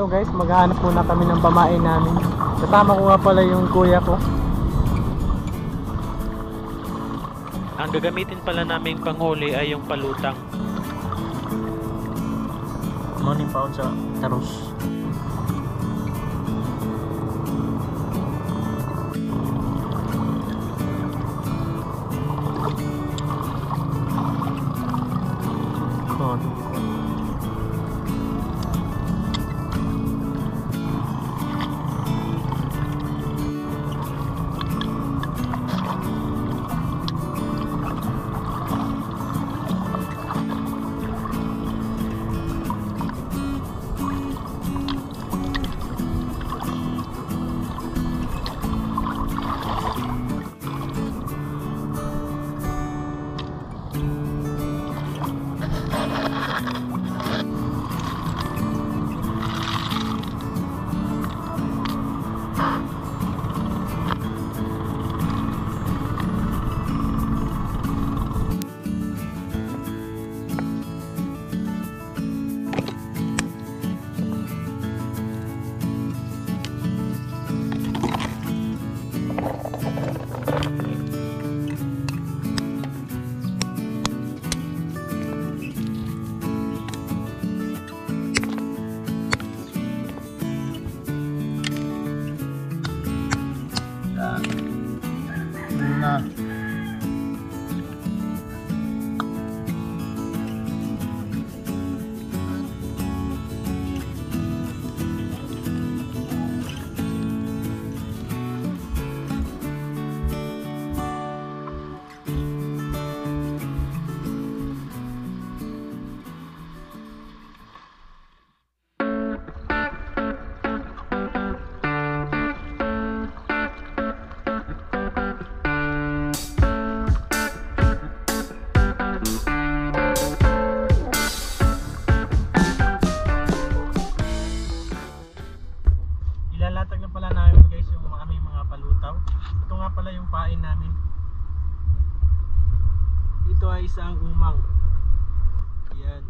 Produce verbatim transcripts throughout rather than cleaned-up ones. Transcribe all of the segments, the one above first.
Hello guys, maghahanap muna kami ng pamain namin. Kasama ko nga pala yung kuya ko. Ang gagamitin pala naming panghuli ay yung palutang. Morning pa sa Taros. Na. Ilalatag na pala namin guys yung mga aming mga palutaw. Ito nga pala yung pain namin. Ito ay isang umang. Yan.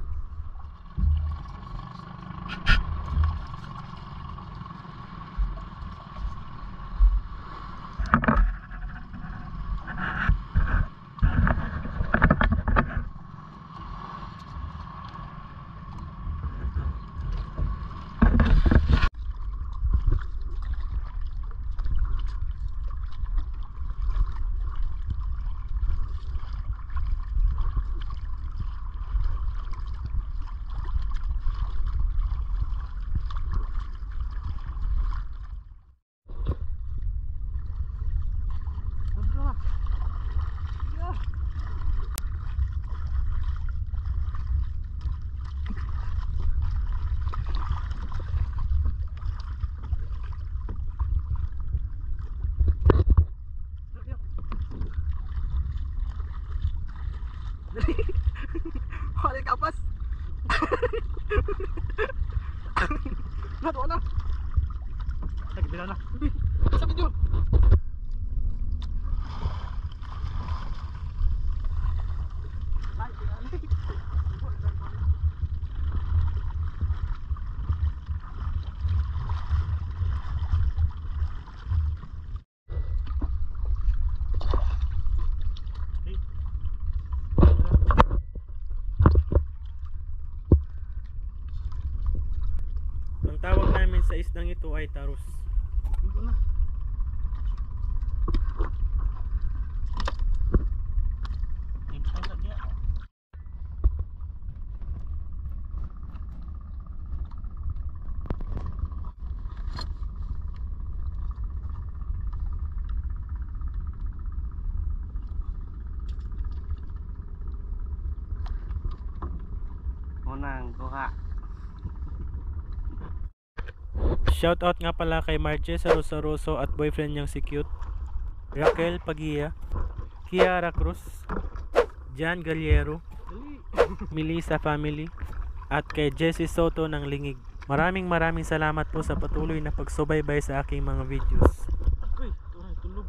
Wala kapas. Nado na. Lagi bila na. Sa video. Ang tawag namin sa isdang ito ay taros. Dito na. Unang kuha. Shoutout nga pala kay Marje Sarosaroso at boyfriend niyang si Cute, Raquel Pagia, Kiara Cruz, Jan Galiero, Melissa Family, at kay Jessie Soto ng Lingig. Maraming maraming salamat po sa patuloy na pagsubaybay sa aking mga videos. Uy, tulog.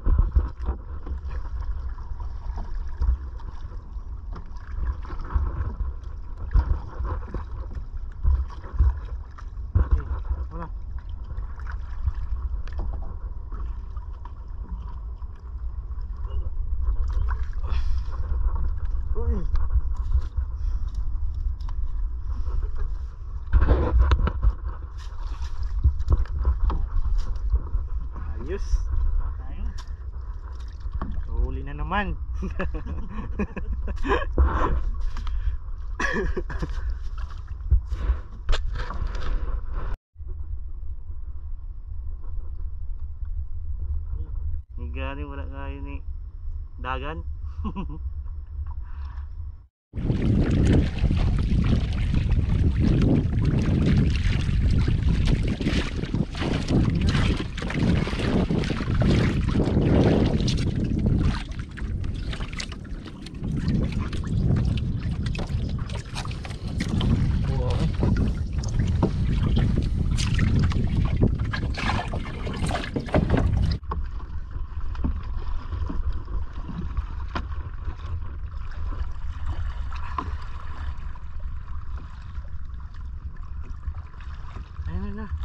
Gani wala kayo ni dagan. Ayun na.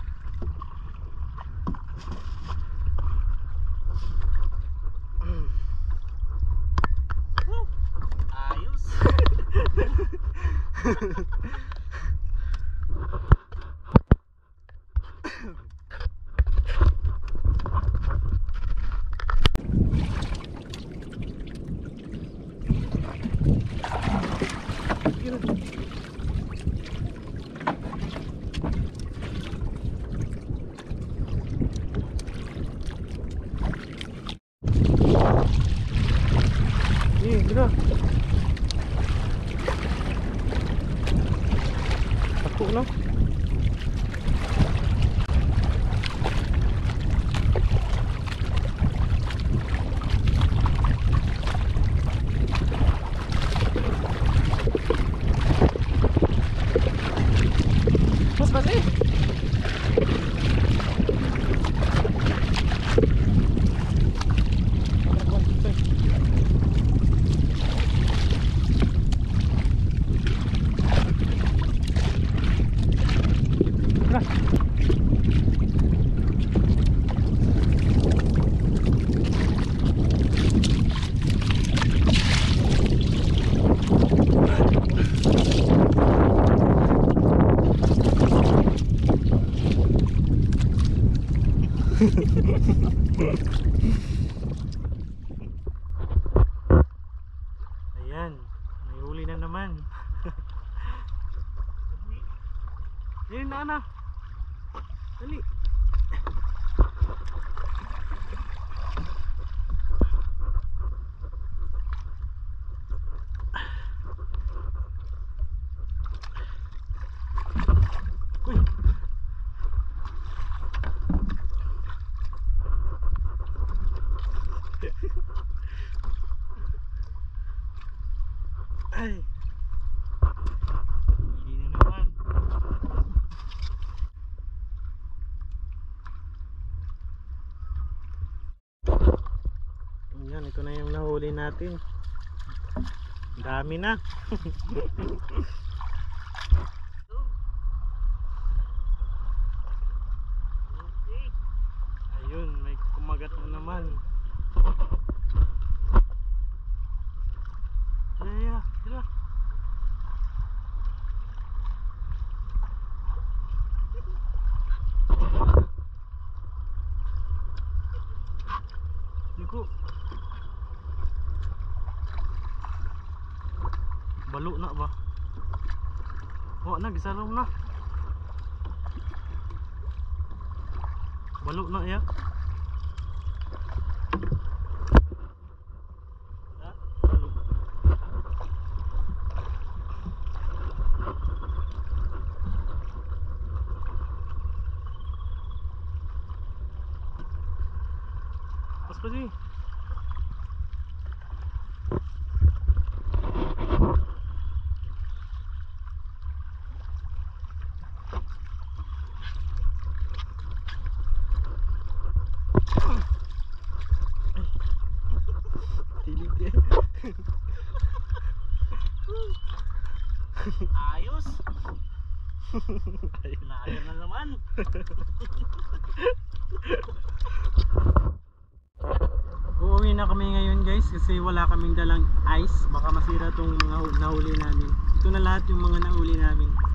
Ayos. Eh, gila. Aku no. Mas pasti. Ayan, may huli na naman. Ayun na na. Dali. Uy. Ay. Hindi na naman. Ayan, ito na yung nahuli natin. Ang dami na. Ayun, may kumagat na naman. Ay, ay, tira. Ligo. Balo na ba? Oh, na gisalom na. Balo na ya. Ha? Balo. Pas pa di. Ayos. Naayos na naman. Uuwi na kami ngayon guys kasi wala kaming dalang ice. Baka masira tong mga hu- nahuli namin. Ito na lahat yung mga nahuli namin.